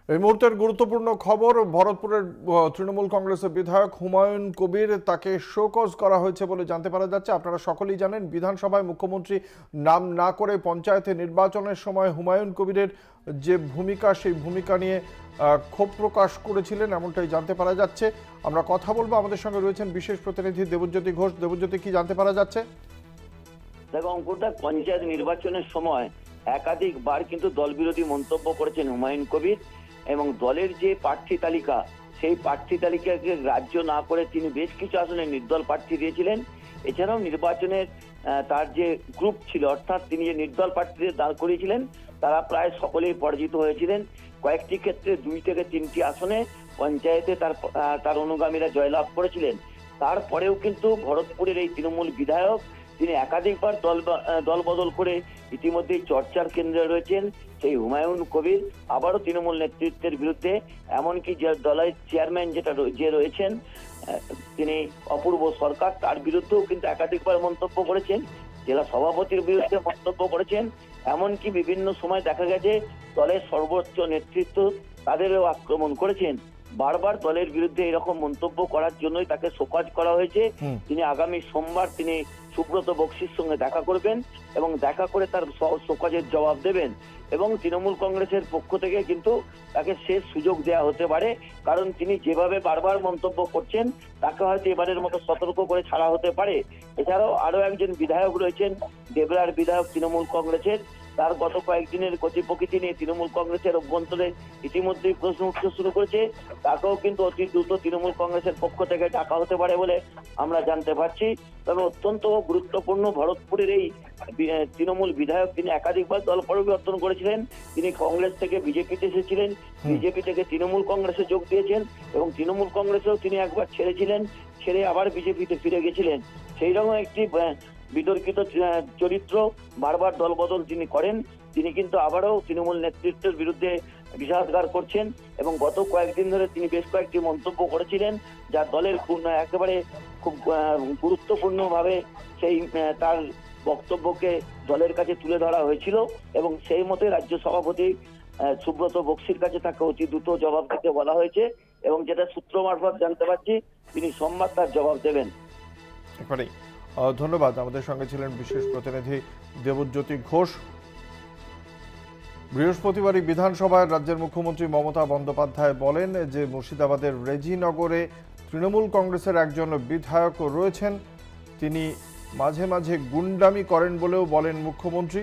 এই মুহূর্তের গুরুত্বপূর্ণ খবর, ভরতপুরের তৃণমূল কংগ্রেসের বিধায়ক হুমায়ুন কবির তাকে শোকজ করা হয়েছে বলে জানতে পারা যাচ্ছে। আপনারা সকলেই জানেন, বিধানসভায় মুখ্যমন্ত্রী নাম না করে পঞ্চায়েতে নির্বাচনের সময় হুমায়ুন কবিরের যে ভূমিকা, সেই ভূমিকা নিয়ে ক্ষোভ প্রকাশ করেছিলেন, এমনটাই জানতে পারা যাচ্ছে। আমরা কথা বলবো, আমাদের সঙ্গে রয়েছেন বিশেষ প্রতিনিধি দেবজ্যোতি ঘোষ। দেবজ্যোতি, কি জানতে পারা যাচ্ছে? দেখো অঙ্কুরদা, পঞ্চায়েত নির্বাচনের সময় একাধিকবার কিন্তু দল বিরোধী মন্তব্য করেছেন হুমায়ুন কবির এবং দলের যে প্রার্থী তালিকা, সেই প্রার্থী তালিকাকে গ্রাহ্য না করে তিনি বেশ কিছু আসনে নির্দল প্রার্থী দিয়েছিলেন। এছাড়াও নির্বাচনের তার যে গ্রুপ ছিল, অর্থাৎ তিনি যে নির্দল প্রার্থীদের দাঁড় করিয়েছিলেন, তারা প্রায় সকলেই পরাজিত হয়েছিলেন। কয়েকটি ক্ষেত্রে 2 থেকে 3টি আসনে পঞ্চায়েতে তার অনুগামীরা জয়লাভ করেছিলেন। তারপরেও কিন্তু ভরতপুরের এই তৃণমূল বিধায়ক তিনি একাধিকবার দল বদল করে ইতিমধ্যেই চর্চার কেন্দ্রে রয়েছেন। সেই হুমায়ুন কবির আবারও তৃণমূল নেতৃত্বের বিরুদ্ধে, এমনকি যে দলের চেয়ারম্যান যে রয়েছেন তিনি অপূর্ব সরকার, তার বিরুদ্ধেও কিন্তু একাধিকবার মন্তব্য করেছেন। জেলা সভাপতির বিরুদ্ধে মন্তব্য করেছেন। এমনকি বিভিন্ন সময় দেখা গেছে দলের সর্বোচ্চ নেতৃত্ব তাদেরও আক্রমণ করেছেন। বারবার দলের বিরুদ্ধে এরকম মন্তব্য করার জন্যই তাকে শোকজ করা হয়েছে। তিনি আগামী সোমবার তিনি সুব্রত বক্সির সঙ্গে দেখা করবেন এবং দেখা করে তার শোকজের জবাব দেবেন। এবং তৃণমূল কংগ্রেসের পক্ষ থেকে কিন্তু তাকে শেষ সুযোগ দেওয়া হতে পারে, কারণ তিনি যেভাবে বারবার মন্তব্য করছেন তাকে হয়তো এবারের মতো সতর্ক করে ছাড়া হতে পারে। এছাড়াও আরো একজন বিধায়ক রয়েছেন, দেবরার বিধায়ক তৃণমূল কংগ্রেসের। তার গত কয়েকদিনের গতি প্রকৃতি নিয়ে তৃণমূল কংগ্রেসের অভ্যন্তরে ইতিমধ্যেই প্রশ্ন উঠতে শুরু করেছে। তাকেও কিন্তু অতি দ্রুত তৃণমূল কংগ্রেসের পক্ষ থেকে ডাকা হতে পারে বলে আমরা জানতে পারছি। তবে অত্যন্ত গুরুত্বপূর্ণ, ভরতপুরের এই তৃণমূল বিধায়ক তিনি একাধিকবার দল পরিবর্তন করেছিলেন। তিনি কংগ্রেস থেকে বিজেপিতে এসেছিলেন, বিজেপি থেকে তৃণমূল কংগ্রেসে যোগ দিয়েছেন এবং তৃণমূল কংগ্রেসেও তিনি একবার ছেড়েছিলেন, ছেড়ে আবার বিজেপিতে ফিরে গেছিলেন। সেই রকম একটি বিতর্কিত চরিত্র, বারবার দলবদল তিনি করেন। তিনি কিন্তু আবারও তৃণমূল নেতৃত্বের বিরুদ্ধে বিষাদগার করছেন এবং গত কয়েকদিন ধরে তিনি বেশ কয়েকটি মন্তব্য করেছিলেন, যা দলের একেবারে খুব গুরুত্বপূর্ণভাবে সেই তার বক্তব্যকে দলের কাছে তুলে ধরা হয়েছিল এবং সেই মতে রাজ্য সভাপতি সুব্রত বক্সির কাছে তাকে অতি দ্রুত জবাব দিতে বলা হয়েছে এবং যেটা সূত্র মারফত জানতে পারছি তিনি সোমবার তার জবাব দেবেন। ধন্যবাদ। আমাদের সঙ্গে ছিলেন বিশেষ প্রতিনিধি দেবজ্যোতি ঘোষ। বৃহস্পতিবারই বিধানসভায় রাজ্যের মুখ্যমন্ত্রী মমতা বন্দ্যোপাধ্যায় বলেন যে মুর্শিদাবাদের রেজিনগরে তৃণমূল কংগ্রেসের একজন বিধায়ক রয়েছেন, তিনি মাঝে মাঝে গুন্ডামি করেন বলেও বলেন মুখ্যমন্ত্রী।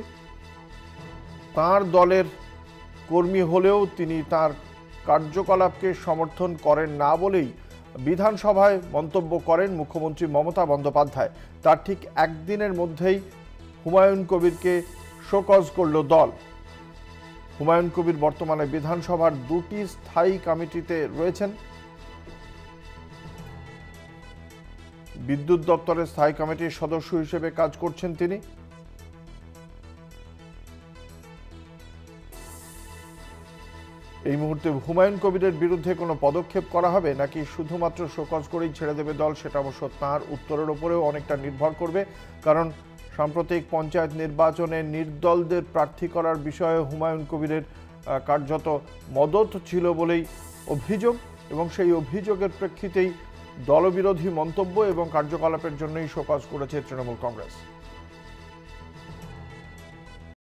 তার দলের কর্মী হলেও তিনি তার কার্যকলাপকে সমর্থন করেন না বলেই বিধানসভায় মন্তব্য করেন মুখ্যমন্ত্রী মমতা বন্দ্যোপাধ্যায়। তার ঠিক একদিনের মধ্যেই হুমায়ুন কবিরকে শোকজ করল দল। হুমায়ুন কবির বর্তমানে বিধানসভার 2টি স্থায়ী কমিটিতে রয়েছেন। বিদ্যুৎ দপ্তরের স্থায়ী কমিটির সদস্য হিসেবে কাজ করছেন তিনি। এই মুহূর্তে হুমায়ুন কবিরের বিরুদ্ধে কোনো পদক্ষেপ করা হবে নাকি শুধুমাত্র শোকজ করেই ছেড়ে দেবে দল, সেটা অবশ্য তাঁর উত্তরের উপরেও অনেকটা নির্ভর করবে। কারণ সাম্প্রতিক পঞ্চায়েত নির্বাচনে নির্দলদের প্রার্থী করার বিষয়ে হুমায়ুন কবিরের কার্যত মদত ছিল বলেই অভিযোগ এবং সেই অভিযোগের প্রেক্ষিতেই দলবিরোধী মন্তব্য এবং কার্যকলাপের জন্যই শোকজ করেছে তৃণমূল কংগ্রেস।